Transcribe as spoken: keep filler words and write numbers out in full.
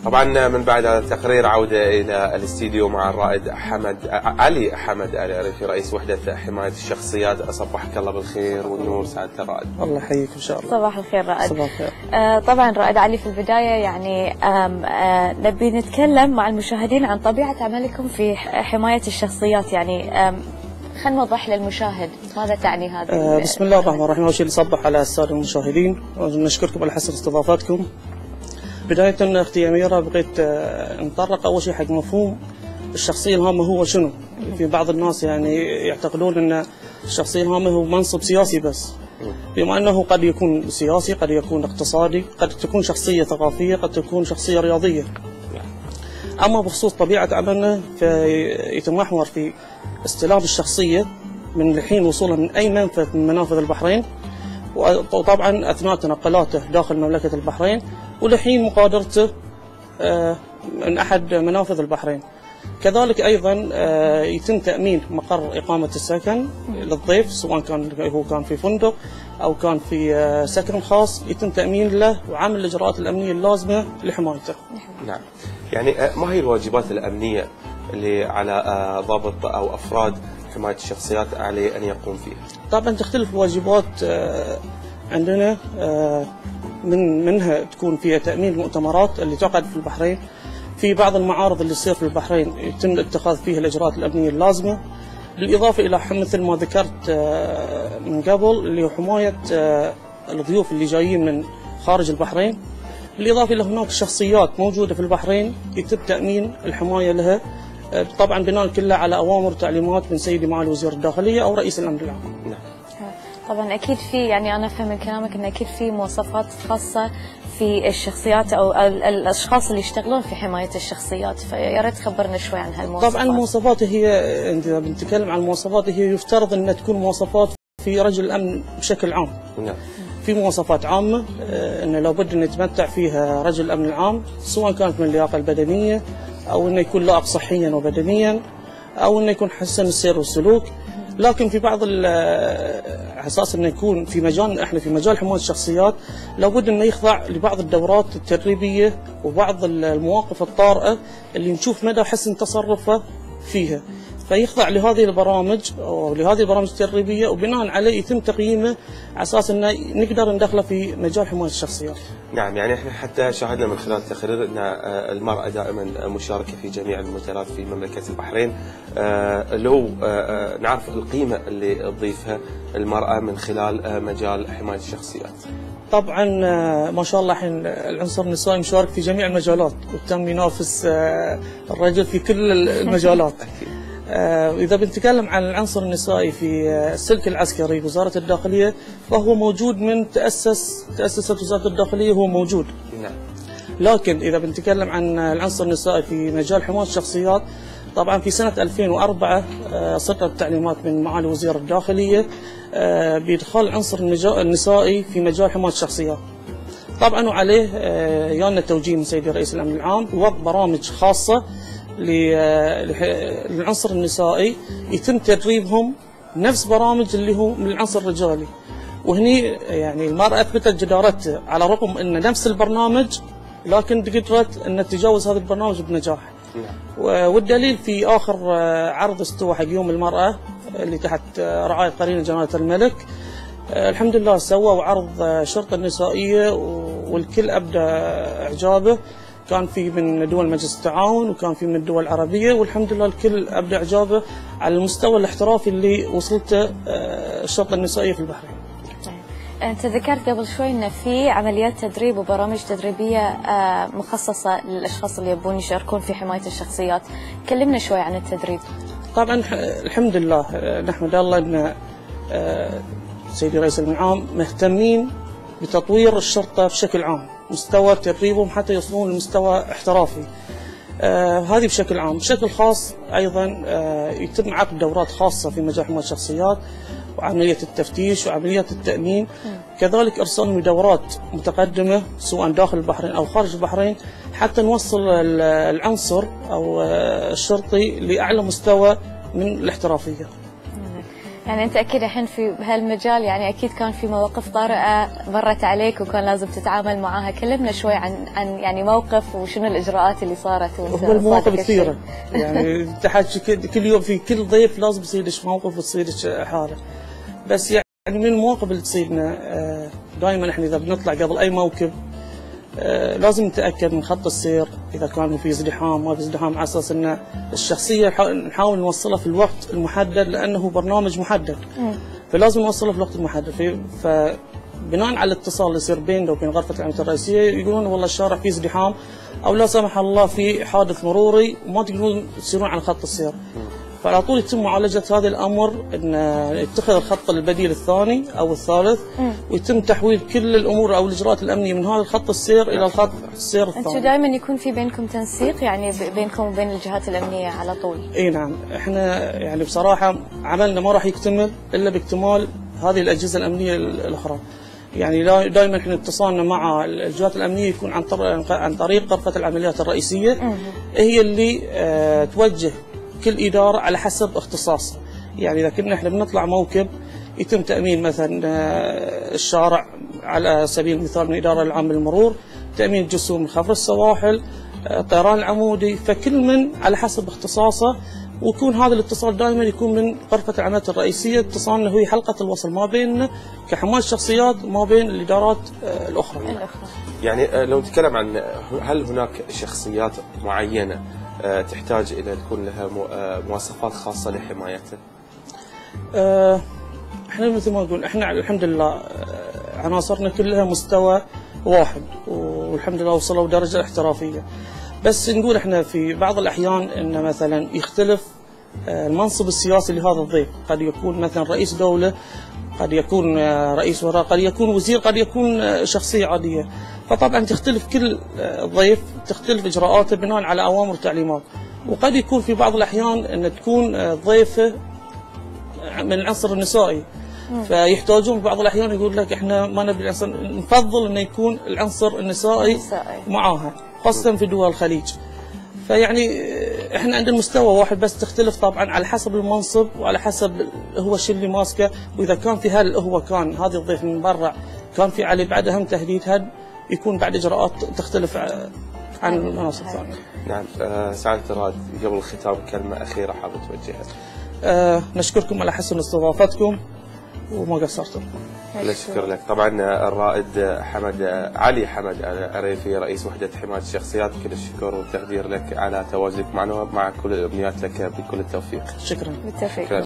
طبعا من بعد هذا التقرير عودة إلى الاستديو مع الرائد حمد علي حمد العريفي رئيس وحدة حماية الشخصيات. أصبحك الله بالخير والنور سعادة الرائد. الله يحييك إن شاء الله. صباح الخير رائد. صباح الخير. آه طبعا رائد علي، في البداية يعني آم آه نبي نتكلم مع المشاهدين عن طبيعة عملكم في حماية الشخصيات، يعني خلينا نوضح للمشاهد ماذا تعني هذا. آه بسم الله الرحمن الرحيم. أول شيء نصبح على السادة المشاهدين ونشكركم على حسن استضافتكم. بداية أختي أميرة بغيت نطرق أول شيء حق مفهوم الشخصية الهامة هو شنو؟ في بعض الناس يعني يعتقدون أن الشخصية الهامة هو منصب سياسي بس، بما أنه قد يكون سياسي، قد يكون اقتصادي، قد تكون شخصية ثقافية، قد تكون شخصية رياضية. أما بخصوص طبيعة عملنا فيتمحور في استلام الشخصية من الحين وصولها من أي منفذ من منافذ البحرين، وطبعا أثناء تنقلاته داخل مملكة البحرين، ولحين مغادرته من أحد منافذ البحرين. كذلك أيضا يتم تأمين مقر إقامة السكن للضيف، سواء كان هو كان في فندق أو كان في سكن خاص، يتم تأمين له وعمل الإجراءات الأمنية اللازمة لحمايته. نعم، يعني ما هي الواجبات الأمنية اللي على ضابط أو أفراد حماية الشخصيات عليه أن يقوم فيها؟ طبعا تختلف الواجبات عندنا، من منها تكون فيها تأمين المؤتمرات اللي تعقد في البحرين. في بعض المعارض اللي تصير في البحرين يتم اتخاذ فيها الإجراءات الأمنية اللازمة، بالإضافة إلى مثل ما ذكرت من قبل اللي هو حماية الضيوف اللي جايين من خارج البحرين. بالإضافة إلى هناك شخصيات موجودة في البحرين يتم تأمين الحماية لها، طبعا بناء كلها على أوامر وتعليمات من سيدي معالي وزير الداخلية أو رئيس الأمن العام. طبعا أكيد في، يعني أنا أفهم من كلامك أن أكيد في مواصفات خاصة في الشخصيات أو الأشخاص اللي يشتغلون في حماية الشخصيات، فيا ريت تخبرنا شوي عن هالمواصفات. طبعا المواصفات هي، إذا بنتكلم عن المواصفات، هي يفترض أن تكون مواصفات في رجل الأمن بشكل عام. نعم. في مواصفات عامة أنه لابد أن يتمتع فيها رجل الأمن العام، سواء كانت من اللياقة البدنية أو أنه يكون لائق صحيا وبدنيا أو أنه يكون حسن السير والسلوك. لكن في بعض الأساس أنه يكون في مجال، إحنا في مجال حماية الشخصيات لابد أنه يخضع لبعض الدورات التدريبية وبعض المواقف الطارئة اللي نشوف مدى حسن تصرفه فيها، فيخضع لهذه البرامج أو لهذه البرامج التدريبية، وبناء عليه يتم تقييمه على أساس أنه نقدر ندخله في مجال حماية الشخصيات. نعم، يعني احنا حتى شاهدنا من خلال التقرير أن المرأة دائما مشاركة في جميع المجالات في مملكة البحرين. لو نعرف القيمة اللي تضيفها المرأة من خلال مجال حماية الشخصيات. طبعا ما شاء الله الحين العنصر النسائي مشارك في جميع المجالات وتم ينافس الرجل في كل المجالات. إذا بنتكلم عن العنصر النسائي في السلك العسكري وزارة الداخلية، فهو موجود من تأسس تأسست وزارة الداخلية، هو موجود. نعم. لكن إذا بنتكلم عن العنصر النسائي في مجال حماية الشخصيات، طبعا في سنة ألفين وأربعة صدرت تعليمات من معالي وزير الداخلية بإدخال العنصر النسائي في مجال حماية الشخصيات. طبعا وعليه يانا توجيه من سيدي رئيس الأمن العام بوضع برامج خاصة للعنصر النسائي يتم تدريبهم نفس برامج اللي هو من العنصر الرجالي. وهني يعني المرأة أثبتت جدارتها على الرغم أن نفس البرنامج، لكن قدرت أن تتجاوز هذا البرنامج بنجاح. والدليل في آخر عرض استوى حق يوم المرأة اللي تحت رعاية قرينة جلالة الملك، الحمد لله سووا عرض الشرطة النسائية والكل أبدى إعجابه. كان في من دول مجلس التعاون وكان في من الدول العربية، والحمد لله الكل أبدى إعجابه على المستوى الاحترافي اللي وصلته الشرطة النسائية في البحرين. أنت ذكرت قبل شوي أن في عمليات تدريب وبرامج تدريبية مخصصة للأشخاص اللي يبون يشاركون في حماية الشخصيات، كلمنا شوي عن التدريب. طبعا الحمد لله نحمد الله أن سيدي رئيس الأمن العام مهتمين بتطوير الشرطة بشكل عام، مستوى تدريبهم حتى يوصلون لمستوى احترافي. آه هذه بشكل عام. بشكل خاص أيضا آه يتم عقد دورات خاصة في مجال حماية الشخصيات وعملية التفتيش وعمليات التأمين، كذلك إرسال دورات متقدمة سواء داخل البحرين أو خارج البحرين حتى نوصل العنصر أو الشرطي لأعلى مستوى من الاحترافية. يعني انت اكيد الحين في بهالمجال، يعني اكيد كان في مواقف طارئه مرت عليك وكان لازم تتعامل معاها. كلمنا شوي عن عن يعني موقف وشنو الاجراءات اللي صارت وانت هو المواقف كثيره يعني تحكي كل يوم في كل ضيف لازم يصير موقف وتصير حاله. بس يعني من المواقف اللي تصيبنا دائما احنا اذا بنطلع قبل اي موكب لازم نتاكد من خط السير، اذا كان في ازدحام ما في ازدحام، على اساس ان الشخصيه نحاول نوصلها في الوقت المحدد، لانه برنامج محدد فلازم نوصله في الوقت المحدد. فبناء على الاتصال اللي يصير بيننا وبين غرفه العمليات الرئيسيه يقولون والله الشارع فيه ازدحام او لا سمح الله في حادث مروري وما تقدرون تسيرون على خط السير، فعلى طول يتم معالجه هذا الامر، ان يتخذ الخط البديل الثاني او الثالث ويتم تحويل كل الامور او الاجراءات الامنيه من هذا الخط السير الى الخط السير الثاني. انتم دائما يكون في بينكم تنسيق يعني بينكم وبين الجهات الامنيه على طول؟ اي نعم، احنا يعني بصراحه عملنا ما راح يكتمل الا باكتمال هذه الاجهزه الامنيه الاخرى. يعني دائما احنا اتصالنا مع الجهات الامنيه يكون عن طريق عن طريق غرفه العمليات الرئيسيه، هي اللي اه توجه كل إدارة على حسب اختصاصها. يعني إذا كنا احنا بنطلع موكب يتم تأمين مثلا الشارع على سبيل المثال من الإدارة العامة للمرور، تأمين جسوم خفر السواحل، الطيران العمودي، فكل من على حسب اختصاصه. ويكون هذا الاتصال دائما يكون من غرفة العمليات الرئيسية، اتصالنا هي حلقة الوصل ما بيننا كحماة شخصيات ما بين الإدارات الأخرى. يعني لو نتكلم عن هل هناك شخصيات معينة تحتاج إلى تكون لها مواصفات خاصة لحمايته؟ أه احنا مثل ما نقول احنا الحمد لله عناصرنا كلها مستوى واحد والحمد لله وصلوا درجة احترافية. بس نقول احنا في بعض الأحيان ان مثلا يختلف المنصب السياسي لهذا الضيف، قد يكون مثلا رئيس دولة، قد يكون رئيس وزراء، قد يكون وزير، قد يكون شخصية عادية. فطبعا تختلف كل ضيف، تختلف اجراءاته بناء على اوامر وتعليمات. وقد يكون في بعض الاحيان ان تكون ضيفه من العنصر النسائي، فيحتاجون في بعض الاحيان يقول لك احنا ما نبي العنصر، نفضل انه يكون العنصر النسائي معاها خاصه في دول الخليج. فيعني احنا عندنا مستوى واحد بس تختلف طبعا على حسب المنصب وعلى حسب هو الشيء اللي ماسكه. واذا كان في هل هو كان هذا الضيف من برا كان في عليه بعد اهم تهديد، هل يكون بعد اجراءات تختلف عن المناصب الثانيه. نعم. آه سعادة الرائد، قبل الختام كلمه اخيره حابب توجهها. آه نشكركم على حسن استضافتكم وما قصرتم. لا شكر لك. طبعا الرائد حمد علي حمد العريفي رئيس وحدة حماية الشخصيات، كل الشكر والتقدير لك على تواجدك معنا، مع كل الامنيات لك بكل التوفيق. شكرا. بالتوفيق.